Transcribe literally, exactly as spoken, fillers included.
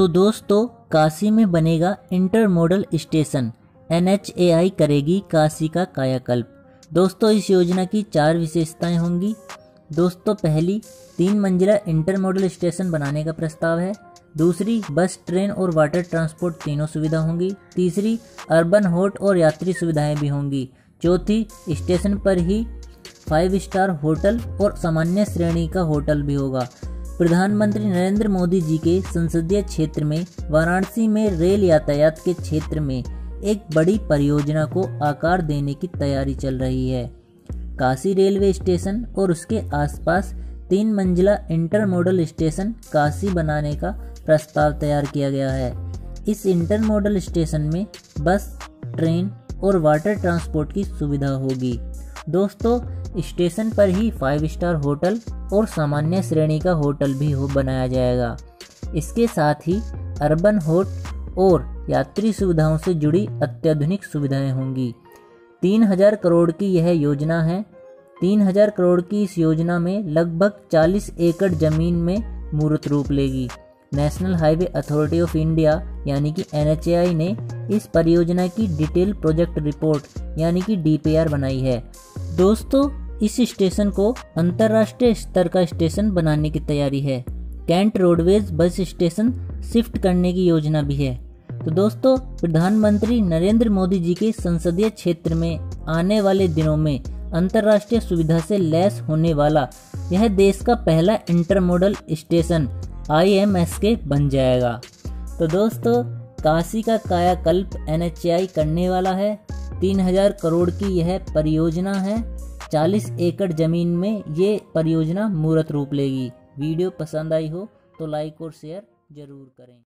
तो दोस्तों काशी में बनेगा intermodal station, N H A I करेगी काशी का कायाकल्प। दोस्तों इस योजना की चार विशेषताएं होंगी। दोस्तों पहली, तीन मंजिला इंटरमोडल स्टेशन बनाने का प्रस्ताव है। दूसरी, बस, ट्रेन और वाटर ट्रांसपोर्ट तीनों सुविधा होंगी। तीसरी, अर्बन होट और यात्री सुविधाएं भी होंगी। चौथी, स्टेशन पर ही फाइव स्टार होटल और सामान्य श्रेणी का होटल भी होगा। प्रधानमंत्री नरेंद्र मोदी जी के संसदीय क्षेत्र में वाराणसी में रेल यातायात के क्षेत्र में एक बड़ी परियोजना को आकार देने की तैयारी चल रही है। काशी रेलवे स्टेशन और उसके आसपास तीन मंजिला इंटरमोडल स्टेशन काशी बनाने का प्रस्ताव तैयार किया गया है। इस इंटरमोडल स्टेशन में बस, ट्रेन और वाटर ट्रांसपोर्ट की सुविधा होगी। दोस्तों स्टेशन पर ही फाइव स्टार होटल और सामान्य श्रेणी का होटल भी हो बनाया जाएगा। इसके साथ ही अर्बन होट और यात्री सुविधाओं से जुड़ी अत्याधुनिक सुविधाएं होंगी। तीन हजार करोड़ की यह योजना है। तीन हजार करोड़ की इस योजना में लगभग चालीस एकड़ जमीन में मूर्त रूप लेगी। National Highway Authority of India यानी कि एन एच ए आई ने इस परियोजना की डिटेल प्रोजेक्ट रिपोर्ट यानी कि डी पी आर बनाई है। दोस्तों इस स्टेशन को अंतर्राष्ट्रीय स्तर का स्टेशन बनाने की तैयारी है। Cantt roadways bus station shift करने की योजना भी है। तो दोस्तों प्रधानमंत्री नरेंद्र मोदी जी के संसदीय क्षेत्र में आने वाले दिनों में अंतर्राष्ट्रीय सुविधा से लैस होने वाला यह देश का पहला intermodal station I M S के बन जाएगा। तो दोस्तों काशी का कायाकल्प एन एच ए आई करने वाला है। तीन हजार करोड़ की यह परियोजना है। चालीस एकड़ जमीन में ये परियोजना मूर्त रूप लेगी। वीडियो पसंद आई हो तो लाइक और शेयर जरूर करें।